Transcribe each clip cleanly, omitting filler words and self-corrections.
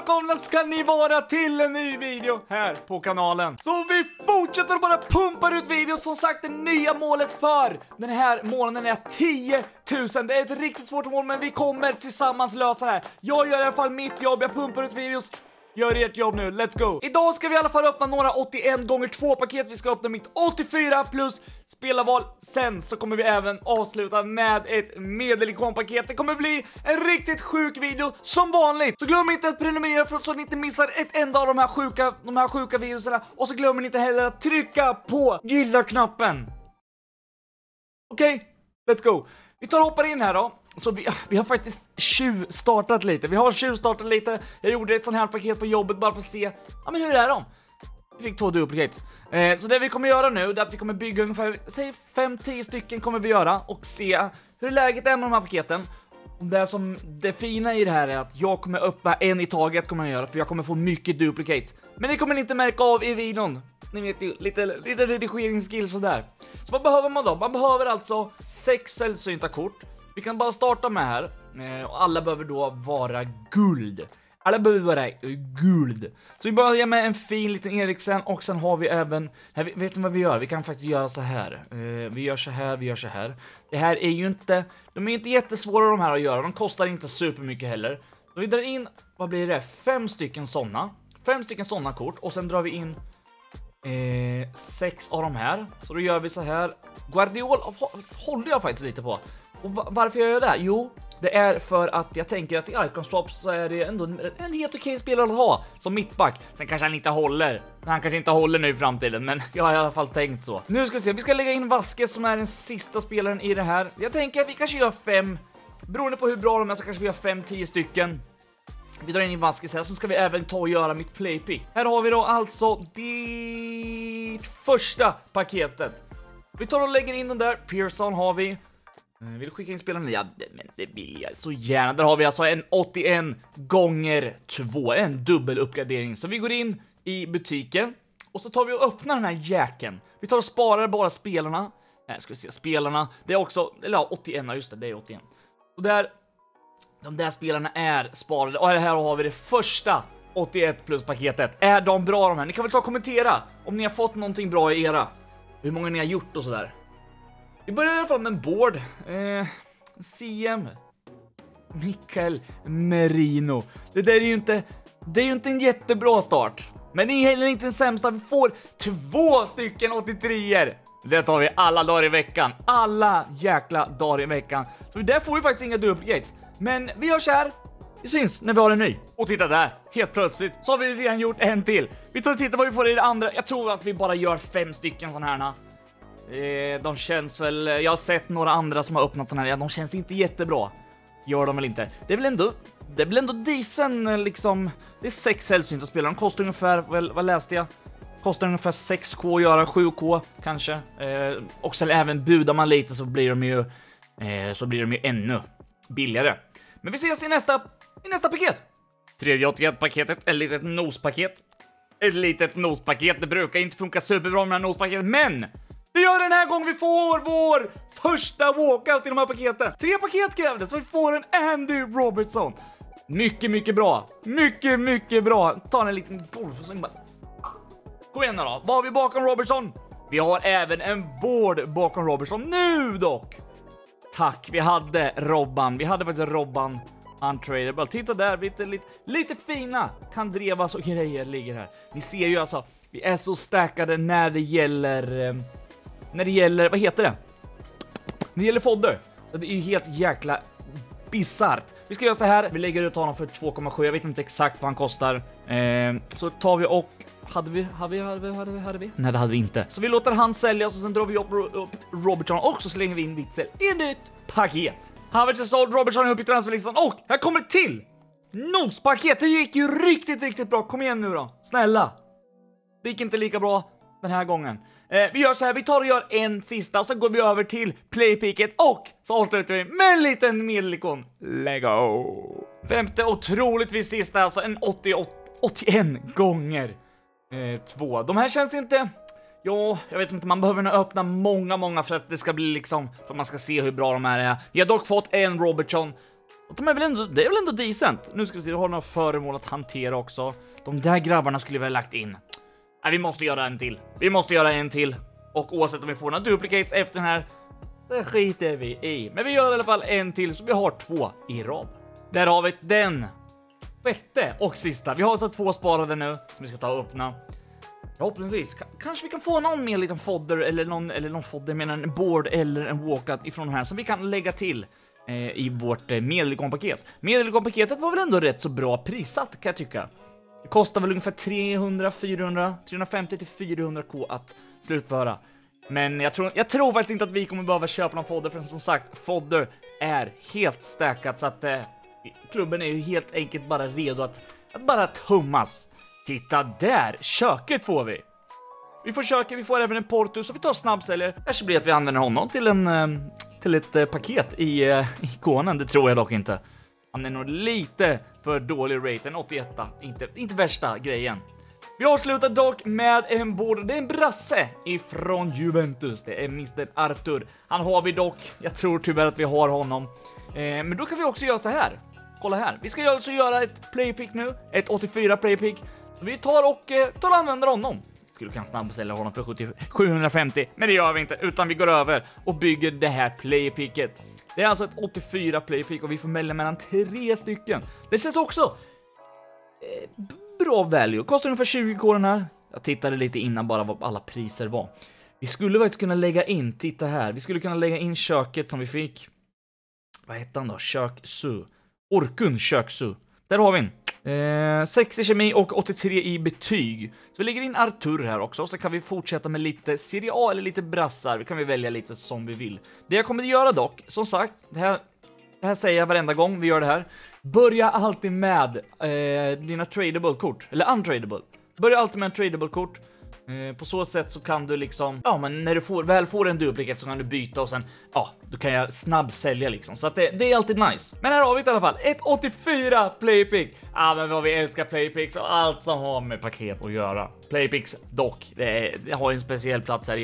välkomna ska ni vara till en ny video här på kanalen. Så vi fortsätter att bara pumpa ut videos. Som sagt, det nya målet för den här månaden är 10 000. Det är ett riktigt svårt mål, men vi kommer tillsammans lösa det här. Jag gör i alla fall mitt jobb, jag pumpar ut videos. Gör ert jobb nu, let's go. Idag ska vi i alla fall öppna några 81x2 paket. Vi ska öppna mitt 84 plus spelarval. Sen så kommer vi även avsluta med ett medelikonpaket. Det kommer bli en riktigt sjuk video som vanligt. Så glöm inte att prenumerera för så att ni inte missar ett enda av de här sjuka videorna. Och så glömmer ni inte heller att trycka på gilla-knappen. Okej, let's go. Vi tar och hoppar in här då. Så vi har faktiskt tjuvstartat lite. Jag gjorde ett sånt här paket på jobbet bara för att se. Ja, men hur är de? Vi fick 2 duplicates. Så det vi kommer göra nu är att vi kommer bygga ungefär, säg 5-10 stycken kommer vi göra. Och se hur läget är med de här paketen. Och det fina i det här är att jag kommer öppna en i taget kommer jag göra. För jag kommer få mycket duplicates. Men det kommer ni inte märka av i videon. Ni vet ju, lite redigeringsskills och där. Så vad behöver man då? Man behöver alltså 6 sällsynta kort. Vi kan bara starta med här. Och alla behöver då vara guld. Så vi börjar med en fin liten Eriksen. Och sen har vi även... Vet ni vad vi gör? Vi kan faktiskt göra så här. Vi gör så här. Det här är ju inte... De är inte jättesvåra de här att göra. De kostar inte supermycket heller. Så vi drar in... Vad blir det? 5 stycken sådana. 5 stycken sådana kort. Och sen drar vi in... 6 av de här. Så då gör vi så här. Guardiol håller jag faktiskt lite på. Och varför gör jag det? Jo, det är för att jag tänker att i Icon Swap så är det ändå en helt okej spelare att ha som mittback. Sen kanske han inte håller. Han kanske inte håller nu i framtiden, men jag har i alla fall tänkt så. Nu ska vi se, vi ska lägga in Vasquez som är den sista spelaren i det här. Jag tänker att vi kanske gör 5. Beroende på hur bra de är så kanske vi gör 5-10 stycken. Vi drar in i Vasquez här, så ska vi även ta och göra mitt playpick. Här har vi då alltså det första paketet. Vi tar och lägger in den där. Pearson har vi. Vill skicka in spelarna? Ja, men det vill jag så gärna. Där har vi alltså en 81x2. En dubbel uppgradering. Så vi går in i butiken. Och så tar vi och öppnar den här jäkeln. Vi tar och sparar bara spelarna. Nej, ska vi se. Spelarna. Det är också... Eller ja, 81. Just det, det är 81. Och där... De där spelarna är sparade. Och här har vi det första 81 plus paketet. Är de bra de här? Ni kan väl ta och kommentera om ni har fått någonting bra i era. Hur många ni har gjort och sådär. Vi börjar i alla fall med en board. CM Mikael Merino. Det där är ju inte... Det är ju inte en jättebra start. Men det är heller inte den sämsta. Vi får 2 stycken 83er. Det tar vi alla dagar i veckan. Alla jäkla dagar i veckan. Så där får vi faktiskt inga duplicates. Men vi gör så här. Vi syns när vi har en ny. Och titta där, helt plötsligt så har vi redan gjort en till. Vi tar och tittar vad vi får i det andra. Jag tror att vi bara gör 5 stycken sån här. De känns väl... Jag har sett några andra som har öppnat sån här. Ja, de känns inte jättebra. Gör de väl inte. Det är väl ändå decent liksom. Det är 6 sällsynta spelare. De kostar ungefär, vad läste jag? Kostar ungefär 6k att göra, 7k kanske. Och sen även budar man lite så blir de ju ännu billigare. Men vi ses i nästa paket. Tredje 81-paketet, ett litet nospaket. Ett litet nospaket, det brukar inte funka superbra med nospaket, men det gör den här gången vi får vår första walkout i de här paketen. 3 paket krävdes så vi får en Andy Robertson. Mycket bra. Mycket bra. Ta en liten golf och så bara... Kom igen då. Vad har vi bakom Robertson? Vi har även en board bakom Robertson nu dock. Tack, vi hade Robban. Vi hade faktiskt Robban untradable. Titta där, lite fina Kandrevas och grejer ligger här. Ni ser ju alltså, vi är så stackade när det gäller, vad heter det? När det gäller fodder. Det är ju helt jäkla bizarrt. Vi ska göra så här, vi lägger ut honom för 2,7. Jag vet inte exakt vad han kostar. Så tar vi och hade vi? Nej, det hade vi inte. Så vi låter han säljas och sen drar vi upp Robertson och så slänger vi in Witzel i ett nytt paket. Havertz såld, Robertson är uppe i transferlistan och här kommer det till! Nospaket, det gick ju riktigt bra. Kom igen nu då, snälla. Det gick inte lika bra den här gången. Vi gör så här, vi tar och gör en sista och så går vi över till playpicket och så avslutar vi med en liten medelikon. Lego. Femte och troligtvis sista, alltså en 81 gånger 2. De här känns inte... Ja, jag vet inte, man behöver nog öppna många för att det ska bli liksom... För att man ska se hur bra de här är. Vi har dock fått en Robertson. Och det är väl ändå decent. Nu ska vi se, vi har några föremål att hantera också. De där grabbarna skulle vi ha lagt in. Nej, vi måste göra en till. Och oavsett om vi får några duplicates efter den här, det skiter vi i. Men vi gör i alla fall en till, så vi har 2 i rad. Där har vi den 6:e och sista. Vi har alltså 2 sparade nu som vi ska ta och öppna. Förhoppningsvis kanske vi kan få någon mer liten fodder eller någon fodder med en board eller en walkout ifrån de här som vi kan lägga till i vårt medelikonpaket. Medelikonpaketet var väl ändå rätt så bra prissatt, kan jag tycka. Det kostar väl ungefär 350 till 400k att slutföra. Men jag tror faktiskt inte att vi kommer behöva köpa någon fodder, för som sagt, fodder är helt stackat, så att klubben är ju helt enkelt bara redo att bara tummas. Titta där, köket får vi. Vi får köket, vi får även en portus, så vi tar snabbsäljer. Kanske blir att vi använder honom till ett paket i ikonen, det tror jag dock inte. Han är nog lite för dålig rate, en 81. Inte värsta grejen. Vi avslutar dock med en board. Det är en brasse ifrån Juventus. Det är Mr. Arthur. Han har vi dock. Jag tror tyvärr att vi har honom. Men då kan vi också göra så här. Kolla här. Vi ska alltså göra ett playpick nu. Ett 84 playpick. Vi tar och använder honom. Skulle kunna snabbsälja honom för 750. Men det gör vi inte. Utan vi går över och bygger det här playpicket. Det är alltså ett 84 playpick och vi får välja mellan 3 stycken. Det känns också bra value. Kostar ungefär 20k den här. Jag tittade lite innan bara vad alla priser var. Vi skulle faktiskt kunna lägga in, titta här. Vi skulle kunna lägga in köket som vi fick. Vad heter han då? Köksu. Orkun Köksu. Där har vi en. 6 i kemi och 83 i betyg. Så vi lägger in Arthur här också. Så kan vi fortsätta med lite Serie A eller lite brassar. Vi kan välja lite som vi vill. Det jag kommer att göra dock, som sagt, det här säger jag varenda gång vi gör det här. Börja alltid med dina tradable kort. Eller untradable. Börja alltid med en tradable kort. På så sätt så kan du liksom, ja, men när du väl får en duplicate så kan du byta och sen, ja, du kan jag snabbsälja liksom. Så att det är alltid nice. Men här har vi det i alla fall, ett 84 playpick. Ja, men vad vi älskar playpicks och allt som har med paket att göra. Playpicks dock, det har en speciell plats här i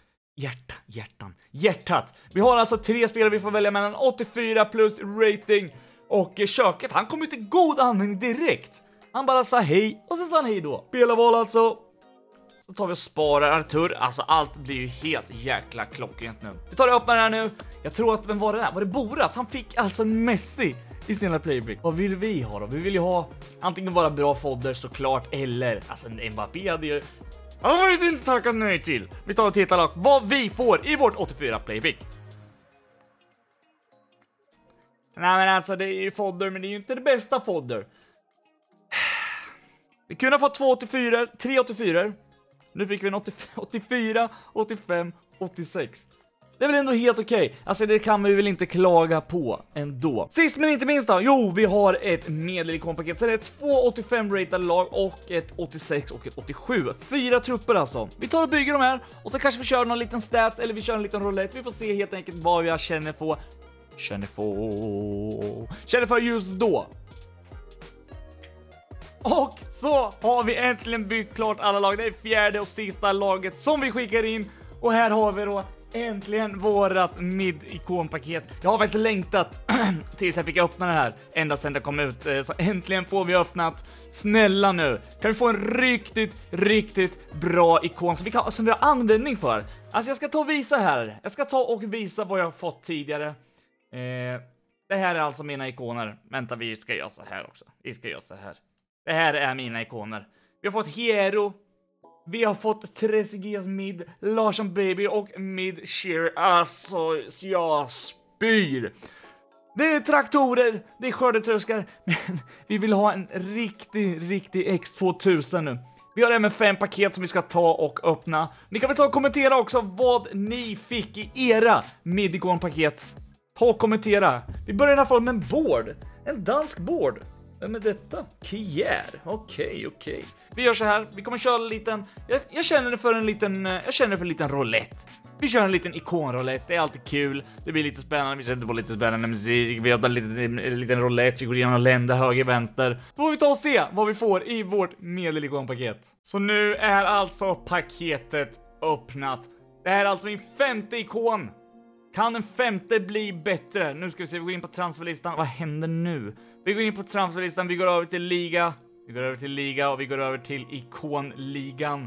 hjärtat. Vi har alltså 3 spelare vi får välja mellan, 84 plus rating. Och köket, han kom ju till god användning direkt. Han bara sa hej och sen sa han hej då. Spelarval alltså. Så tar vi och sparar Arthur. Alltså allt blir ju helt jäkla klockrent nu. Vi tar och öppnar det här nu. Jag tror att, vem var det där? Var det Boras? Han fick alltså en Messi i sina playpick. Vad vill vi ha då? Vi vill ju ha antingen bara bra fodder såklart, eller alltså en Mbappé hade ju... Han har ju inte tackat nej till. Vi tar och tittar dock vad vi får i vårt 84 playpick. Nej men alltså det är ju fodder, men det är ju inte det bästa fodder. Vi kunde ha fått 2 84, 3 84. Nu fick vi en 84, 85, 86. Det är väl ändå helt okej. Alltså det kan vi väl inte klaga på ändå. Sist men inte minst då. Jo, vi har ett medelikonpaket. Så det är 2 85 ratade lag och ett 86 och ett 87. 4 trupper alltså. Vi tar och bygger de här. Och så kanske vi kör någon liten stats eller vi kör en liten roulette. Vi får se helt enkelt vad jag känner för just då. Och så har vi äntligen byggt klart alla lag. Det är 4:e och sista laget som vi skickar in. Och här har vi då äntligen vårat mid-ikonpaket. Jag har faktiskt längtat tills jag fick öppna det här ända sedan det kom ut. Så äntligen får vi öppnat. Snälla nu. Kan vi få en riktigt bra ikon som vi har användning för. Alltså jag ska ta och visa här. Jag ska ta och visa vad jag har fått tidigare. Det här är alltså mina ikoner. Vänta, vi ska göra så här också. Vi ska göra så här. Det här är mina ikoner. Vi har fått Hero. Vi har fått Trezeguet's mid, Larsson Baby och mid Shearer. Alltså, jag spyr. Det är traktorer, det är skördetröskar. Men vi vill ha en riktig X2000 nu. Vi har även 5 paket som vi ska ta och öppna. Ni kan väl ta och kommentera också vad ni fick i era mid-ikon-paket. Ta och kommentera. Vi börjar i alla fall med en board. En dansk board. Vem är detta? Kier. Okej. Vi gör så här. Vi kommer köra en liten... Jag känner för en liten roulette. Vi kör en liten ikonroulette. Det är alltid kul. Det blir lite spännande. Vi sätter på lite spännande musik. Vi har en liten roulette. Vi går igenom länder höger, vänster. Då får vi ta och se vad vi får i vårt medelikonpaket. Så nu är alltså paketet öppnat. Det här är alltså min 5:e ikon. Kan den femte bli bättre? Nu ska vi se, vi går in på transferlistan. Vad händer nu? Vi går in på transferlistan, vi går över till liga. Vi går över till liga och vi går över till ikonligan.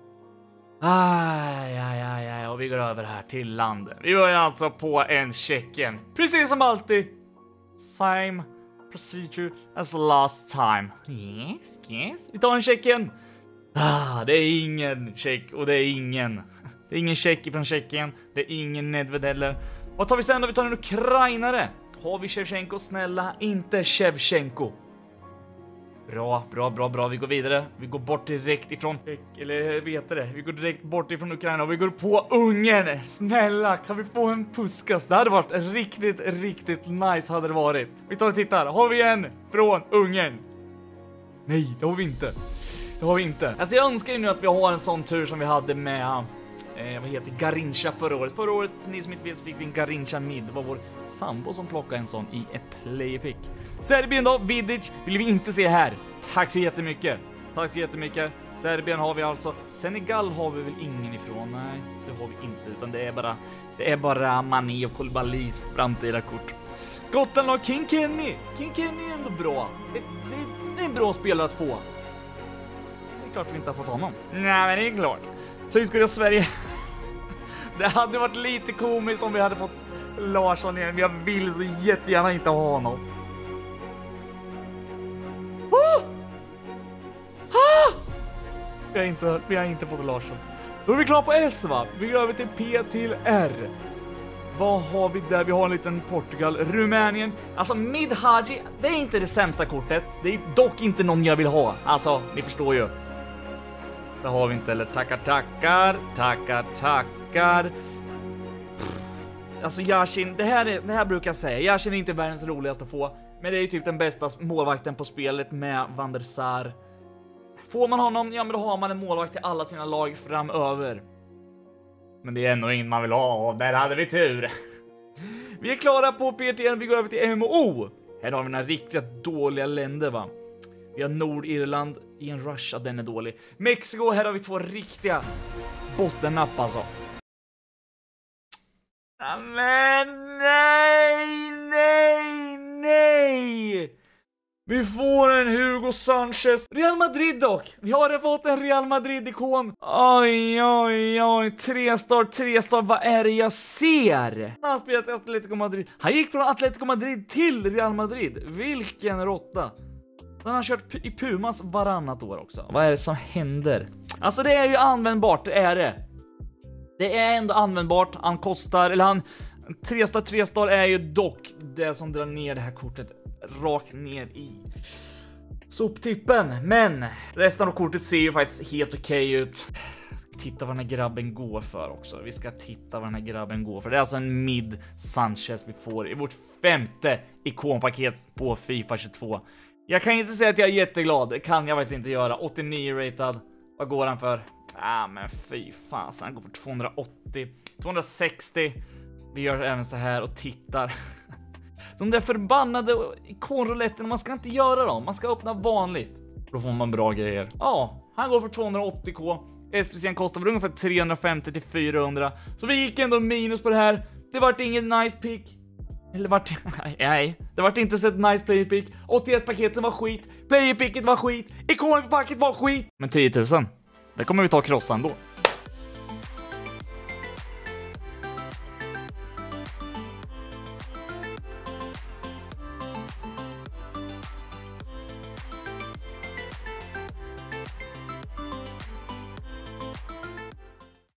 Och vi går över här till landet. Vi börjar alltså på en Tjeckien. Precis som alltid. Same procedure as last time. Yes. Vi tar en Tjeckien. Det är ingen tjeck och det är ingen. Det är ingen tjeck från Tjeckien. Det är ingen Nedved heller. Vad tar vi sen då? Vi tar en ukrainare. Har vi Shevchenko? Snälla, inte Shevchenko. Bra. Vi går vidare. Vi går bort direkt ifrån... Eller vet det. Vi går direkt bort ifrån Ukraina och vi går på Ungern. Snälla, kan vi få en Puskas? Det hade varit riktigt nice hade det varit. Vi tar och tittar. Har vi en från Ungern? Nej, det har vi inte. Alltså jag önskar ju nu att vi har en sån tur som vi hade med... Garincha förra året. Förra året, ni som inte vet, så fick vi en Garincha mid. Det var vår sambo som plockade en sån i ett playerpick. Serbien då, Vidic vill vi inte se här. Tack så jättemycket. Serbien har vi alltså. Senegal har vi väl ingen ifrån. Nej, det har vi inte, utan det är bara Mani och Koulibalys framtida kort. Skottland har King Kenny är ändå bra. Det är en bra spelare att få. Det är klart vi inte har fått honom. Nej, men det är klart. Sydkorea, Sverige. Det hade varit lite komiskt om vi hade fått Larsson igen. Jag vill så jättegärna inte ha honom. Vi har inte fått Larsson. Då är vi klara på S, va? Vi går över till P till R. Vad har vi där? Vi har en liten Portugal, Rumänien. Alltså Midhaji, det är inte det sämsta kortet. Det är dock inte någon jag vill ha. Alltså, ni förstår ju. Det har vi inte, eller tackar. Alltså Yashin, det här brukar jag säga. Yashin är inte världens roligaste att få, men det är ju typ den bästa målvakten på spelet med Van der Sar. Får man honom, ja men då har man en målvakt till alla sina lag framöver. Men det är ändå ingen man vill ha, och där hade vi tur. Vi är klara på PTN, vi går över till MO. Här har vi några riktigt dåliga länder, va? Vi har Nordirland i en Russia, den är dålig. Mexiko, här har vi två riktiga bottennapp alltså. Men nej! Vi får en Hugo Sanchez. Real Madrid dock. Vi har fått en Real Madrid-ikon. Oj. 3 star. Vad är det jag ser? Han har spelat i Atletico Madrid. Han gick från Atletico Madrid till Real Madrid. Vilken råtta. Han har kört i Pumas varannat år också. Vad är det som händer? Alltså det är ju användbart, det är det. Det är ändå användbart. Han kostar, eller han... 3 star är ju dock det som drar ner det här kortet rakt ner i soptippen. Men resten av kortet ser ju faktiskt helt okej ut. Titta vad den här grabben går för också. Vi ska titta vad den här grabben går för. Det är alltså en mid Sanchez vi får i vårt 5:e ikonpaket på FIFA 22. Jag kan inte säga att jag är jätteglad. Det kan jag faktiskt inte göra. 89 rated. Vad går han för? Men fy fan. Han går för 280. 260. Vi gör även så här och tittar. De där förbannade ikonrouletten, man ska inte göra dem. Man ska öppna vanligt. Då får man bra grejer. Ja, han går för 280k. SPC:n kostar för ungefär 350 till 400. Så vi gick ändå minus på det här. Det vart ingen nice pick. Eller vart... Nej, det vart inte så ett nice player pick. 81-paketen var skit. Player picket var skit. Ikonpacket var skit. Men 10 000. Det kommer vi ta krossan då.